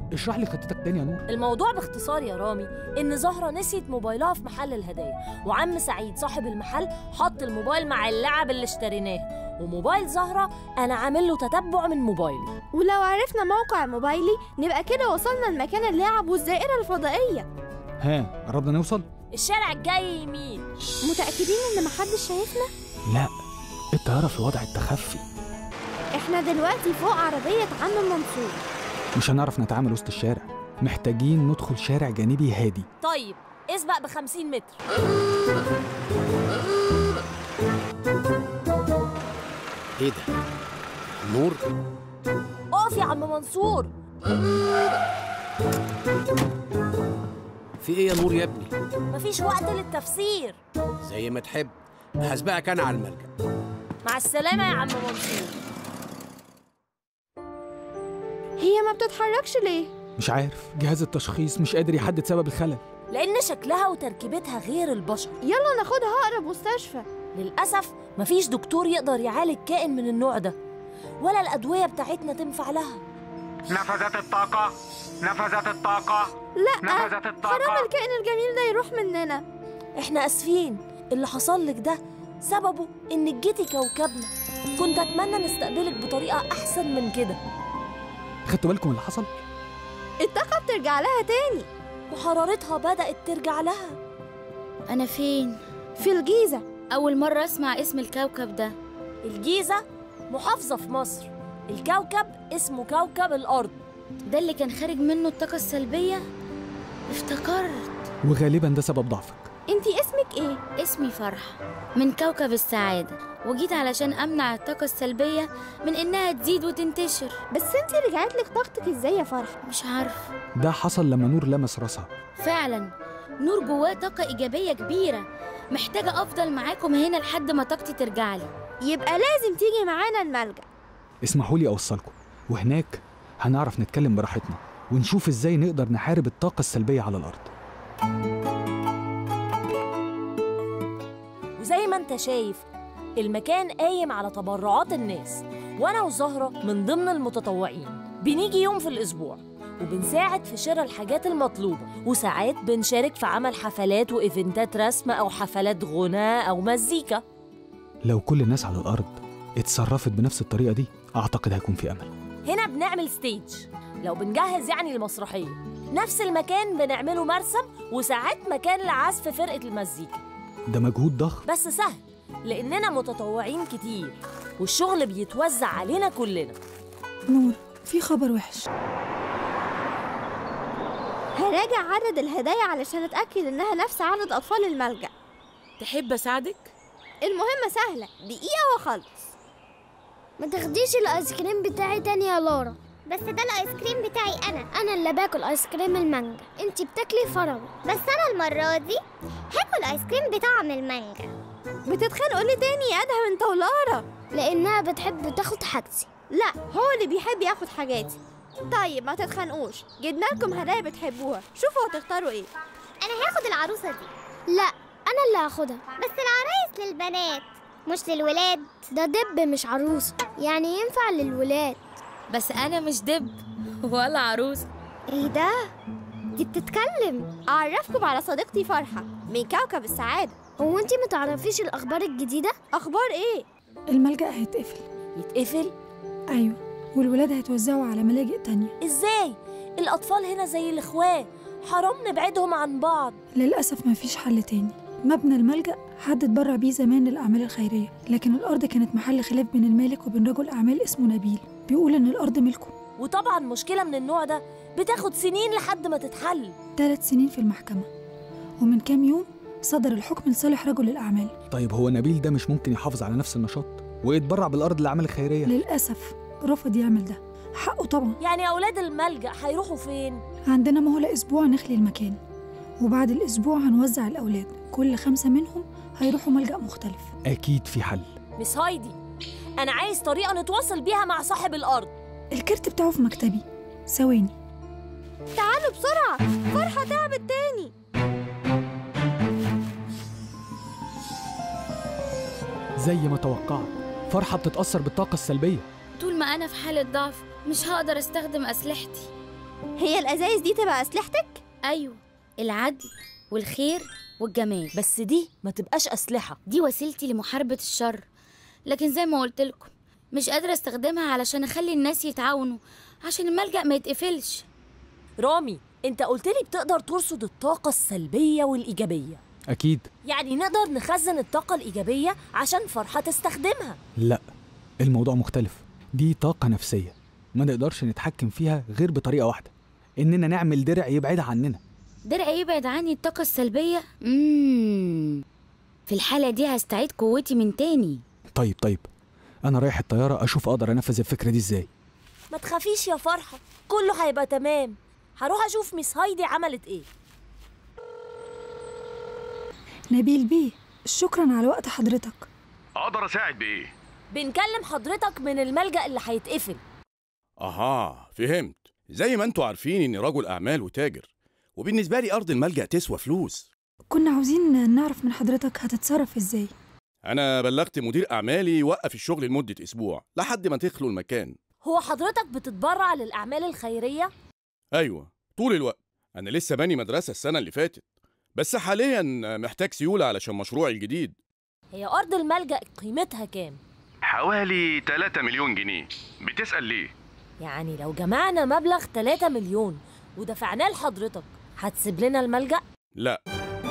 اشرح لي خطتك تاني يا نور. الموضوع باختصار يا رامي إن زهرة نسيت موبايلها في محل الهدايا، وعم سعيد صاحب المحل حط الموبايل مع اللعب اللي اشتريناها، وموبايل زهرة أنا عامل له تتبع من موبايلي. ولو عرفنا موقع موبايلي نبقى كده وصلنا لمكان اللعب والزائرة الفضائية. ها قربنا نوصل؟ الشارع الجاي يمين. متأكدين إن محدش شايفنا؟ لا، الطيارة في وضع التخفي. إحنا دلوقتي فوق عربية عم منصور. مش هنعرف نتعامل وسط الشارع، محتاجين ندخل شارع جانبي هادي. طيب اسبق ب50 متر. ايه ده؟ نور؟ اقف يا عم منصور. في ايه يا نور يا ابني؟ مفيش وقت للتفسير. زي ما تحب، هسبقك انا على الملجأ. مع السلامة يا عم منصور. هي ما بتتحركش ليه؟ مش عارف، جهاز التشخيص مش قادر يحدد سبب الخلل. لأن شكلها وتركيبتها غير البشر. يلا ناخدها أقرب مستشفى. للأسف مفيش دكتور يقدر يعالج كائن من النوع ده، ولا الأدوية بتاعتنا تنفع لها. نفذت الطاقة، نفذت الطاقة، لا، نفذت الطاقة. حرام الكائن الجميل ده يروح مننا. احنا اسفين، اللي حصل لك ده سببه انك جيتي كوكبنا. كنت اتمنى نستقبلك بطريقة احسن من كده. خدتوا بالكم اللي حصل؟ الطاقة بترجع لها تاني، وحرارتها بدأت ترجع لها. أنا فين؟ في الجيزة. أول مرة أسمع اسم الكوكب ده. الجيزة محافظة في مصر، الكوكب اسمه كوكب الأرض. ده اللي كان خارج منه الطاقة السلبية؟ افتكرت. وغالبا ده سبب ضعفك. انتي اسمك ايه؟ اسمي فرح، من كوكب السعادة، وجيت علشان أمنع الطاقة السلبية من إنها تزيد وتنتشر. بس انتي رجعتلك طاقتك ازاي يا فرح؟ مش عارفة. ده حصل لما نور لمس راسها. فعلا نور جواه طاقة إيجابية كبيرة، محتاجة أفضل معاكم هنا لحد ما طاقتي ترجعلي. يبقى لازم تيجي معانا الملجأ. اسمحوا لي أوصلكم، وهناك هنعرف نتكلم براحتنا ونشوف ازاي نقدر نحارب الطاقة السلبية على الأرض. وزي ما انت شايف المكان قايم على تبرعات الناس، وانا وزهرة من ضمن المتطوعين. بنيجي يوم في الأسبوع وبنساعد في شراء الحاجات المطلوبة، وساعات بنشارك في عمل حفلات وإيفنتات رسم أو حفلات غناء أو مزيكا. لو كل الناس على الأرض اتصرفت بنفس الطريقة دي أعتقد هيكون في أمل. هنا بنعمل ستيج، لو بنجهز يعني المسرحية. نفس المكان بنعمله مرسم، وساعات مكان لعزف فرقة المزيكا. ده مجهود ضخم بس سهل لأننا متطوعين كتير، والشغل بيتوزع علينا كلنا. نور، في خبر وحش. هراجع عدد الهدايا علشان اتأكد انها نفس عدد أطفال الملجأ. تحب أساعدك؟ المهمة سهلة، دقيقة وخلص. ما تاخديش الايس كريم بتاعي تاني يا لورا. بس ده الايس كريم بتاعي انا اللي باكل ايس كريم المانجا، انتي بتاكلي فراوله. بس انا المره دي هاكل ايس كريم بطعم المانجا. بتتخانقوا ليه تاني يا ادهم انت ولارا؟ لانها بتحب تاخد حاجتي. لا، هو اللي بيحب ياخد حاجاتي. طيب ما تتخانقوش، جبنا لكم هدايا بتحبوها، شوفوا هتختاروا ايه. انا هاخد العروسه دي. لا، انا اللي هاخدها. بس العرايس للبنات مش للولاد. ده دب مش عروسه، يعني ينفع للولاد. بس أنا مش دب ولا عروسة. ايه ده؟ دي بتتكلم. اعرفكم على صديقتي فرحة من كوكب السعادة. هو انتي متعرفيش الاخبار الجديدة؟ اخبار ايه؟ الملجأ هيتقفل. يتقفل؟ أيوة، والولاد هيتوزعوا على ملاجئ تانية. إزاي؟ الأطفال هنا زي الإخوات، حرام نبعدهم عن بعض. للأسف مفيش حل تاني. مبنى الملجأ حد اتبرع بيه زمان للأعمال الخيرية، لكن الأرض كانت محل خلاف بين المالك وبين رجل أعمال اسمه نبيل، بيقول إن الأرض ملكه. وطبعا مشكلة من النوع ده بتاخد سنين لحد ما تتحل. 3 سنين في المحكمة، ومن كام يوم صدر الحكم لصالح رجل الأعمال. طيب هو نبيل ده مش ممكن يحافظ على نفس النشاط ويتبرع بالأرض للأعمال الخيرية؟ للأسف رفض يعمل ده، حقه طبعا. يعني أولاد الملجأ هيروحوا فين؟ عندنا مهلة أسبوع نخلي المكان، وبعد الأسبوع هنوزع الأولاد، كل 5 منهم هيروحوا ملجأ مختلف. أكيد في حل. مس هايدي، أنا عايز طريقة نتواصل بيها مع صاحب الأرض. الكارت بتاعه في مكتبي، ثواني. تعالوا بسرعة، فرحة تعبت تاني. زي ما توقعت، فرحة بتتأثر بالطاقة السلبية. طول ما أنا في حالة ضعف مش هقدر أستخدم أسلحتي. هي الأزايز دي تبقى أسلحتك؟ أيوة، العدل والخير والجمال. بس دي ما تبقاش أسلحة، دي وسيلتي لمحاربة الشر، لكن زي ما قلت لكم مش قادرة استخدمها علشان أخلي الناس يتعاونوا عشان الملجأ ما يتقفلش. رامي انت قلتلي بتقدر ترصد الطاقة السلبية والإيجابية. أكيد. يعني نقدر نخزن الطاقة الإيجابية عشان فرحة تستخدمها. لا، الموضوع مختلف. دي طاقة نفسية ما نقدرش نتحكم فيها غير بطريقة واحدة، إننا نعمل درع يبعدها عننا. درع يبعد عني الطاقة السلبية؟ في الحالة دي هستعيد قوتي من تاني. طيب أنا رايح الطيارة أشوف أقدر أنفذ الفكرة دي إزاي. ما تخافيش يا فرحة، كله هيبقى تمام. هروح أشوف ميس هايدي عملت إيه. نبيل بيه، شكرا على وقت حضرتك. اقدر اساعد بايه؟ بنكلم حضرتك من الملجأ اللي هيتقفل. أها، فهمت. زي ما انتوا عارفين إني رجل أعمال وتاجر، وبالنسبة لي أرض الملجأ تسوى فلوس. كنا عاوزين نعرف من حضرتك هتتصرف ازاي. أنا بلغت مدير أعمالي يوقف الشغل لمدة أسبوع لحد ما تخلوا المكان. هو حضرتك بتتبرع للأعمال الخيرية؟ أيوة، طول الوقت. أنا لسه باني مدرسة السنة اللي فاتت، بس حاليا محتاج سيولة علشان مشروعي الجديد. هي أرض الملجأ قيمتها كام؟ حوالي 3 مليون جنيه. بتسأل ليه؟ يعني لو جمعنا مبلغ 3 مليون ودفعناه لحضرتك هتسيب لنا الملجأ؟ لا،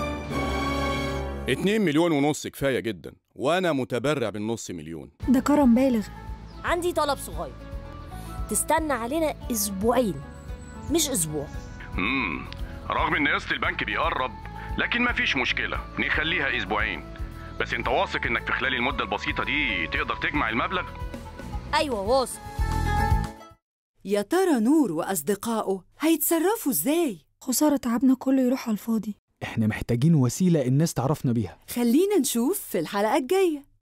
2 مليون ونص كفاية جدا، وأنا متبرع بالنص مليون. ده كرم بالغ. عندي طلب صغير، تستنى علينا أسبوعين مش أسبوع. رغم ان قسط البنك بيقرب، لكن مفيش مشكلة، نخليها أسبوعين. بس انت واثق انك في خلال المدة البسيطة دي تقدر تجمع المبلغ؟ أيوة واثق. يا ترى نور وأصدقائه هيتصرفوا ازاي؟ خسارة تعبنا كله يروح على الفاضي. إحنا محتاجين وسيلة الناس تعرفنا بيها. خلينا نشوف في الحلقة الجاية.